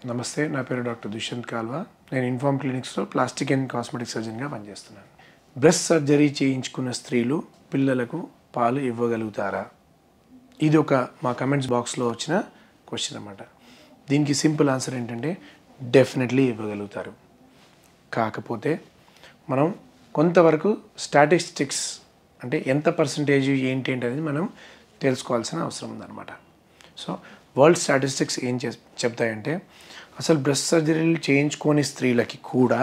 నమస్తే, నా పేరు డాక్టర్ దుష్యంత్ కాల్వా. నేను ఇన్ఫార్మ్ క్లినిక్స్లో ప్లాస్టిక్ అండ్ కాస్మెటిక్ సర్జన్గా పనిచేస్తున్నాను. బ్రెస్ట్ సర్జరీ చేయించుకున్న స్త్రీలు పిల్లలకు పాలు ఇవ్వగలుగుతారా? ఇది మా కమెంట్స్ బాక్స్లో వచ్చిన క్వశ్చన్ అన్నమాట. దీనికి సింపుల్ ఆన్సర్ ఏంటంటే డెఫినెట్లీ ఇవ్వగలుగుతారు. కాకపోతే మనం కొంతవరకు స్టాటిస్టిక్స్ అంటే ఎంత పర్సంటేజ్ ఏంటి అనేది మనం తెలుసుకోవాల్సిన అవసరం ఉందన్నమాట. సో వరల్డ్ స్టాటిస్టిక్స్ ఏం చెప్తాయంటే అసలు బ్రెస్ట్ సర్జరీలు చేయించుకోని స్త్రీలకి కూడా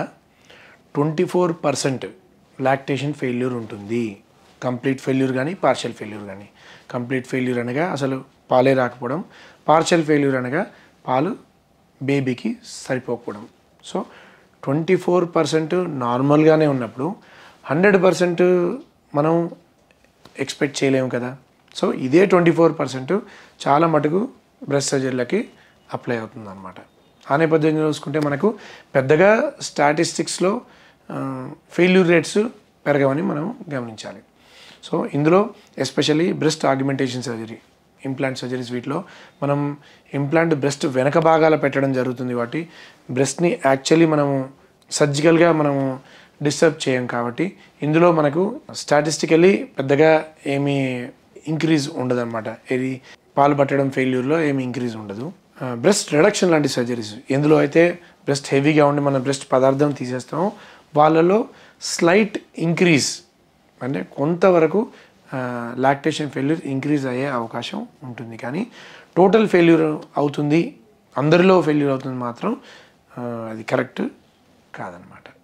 24% లాక్టేషన్ ఫెయిల్యూర్ ఉంటుంది. కంప్లీట్ ఫెయిల్యూర్ కానీ పార్షియల్ ఫెయిల్యూర్ కానీ. కంప్లీట్ ఫెయిల్యూర్ అనగా అసలు పాలే రాకపోవడం, పార్షియల్ ఫెయిల్యూర్ అనగా పాలు బేబీకి సరిపోకపోవడం. సో 24% నార్మల్గానే ఉన్నప్పుడు 100% మనం ఎక్స్పెక్ట్ చేయలేము కదా. సో ఇదే 24% చాలా మటుకు బ్రెస్ట్ సర్జరీలకి అప్లై అవుతుంది అన్నమాట. ఆ నేపథ్యంలో చూసుకుంటే మనకు పెద్దగా స్టాటిస్టిక్స్లో ఫెయిల్యూర్ రేట్స్ పెరగవని మనం గమనించాలి. సో ఇందులో especially breast augmentation surgery, implant surgeries, వీటిలో మనం ఇంప్లాంట్ బ్రెస్ట్ వెనక భాగాల పెట్టడం జరుగుతుంది. కాబట్టి బ్రెస్ట్ని యాక్చువల్లీ మనము సర్జికల్గా మనము డిస్టర్బ్ చేయం. కాబట్టి ఇందులో మనకు స్టాటిస్టికల్లీ పెద్దగా ఏమీ ఇంక్రీజ్ ఉండదు అనమాట. ఇది పాలు పట్టడం ఫెయిల్యూర్లో ఏమీ ఇంక్రీజ్ ఉండదు. బ్రెస్ట్ రిడక్షన్ లాంటి సర్జరీస్, ఎందులో అయితే బ్రెస్ట్ హెవీగా ఉండి మన బ్రెస్ట్ పదార్థం తీసేస్తామో వాళ్ళలో స్లైట్ ఇంక్రీజ్ అంటే కొంతవరకు లాక్టేషన్ ఫెయిల్యూర్ ఇంక్రీజ్ అయ్యే అవకాశం ఉంటుంది. కానీ టోటల్ ఫెయిల్యూర్ అవుతుంది, అందరిలో ఫెయిల్యూర్ అవుతుంది మాత్రం అది కరెక్ట్ కాదనమాట.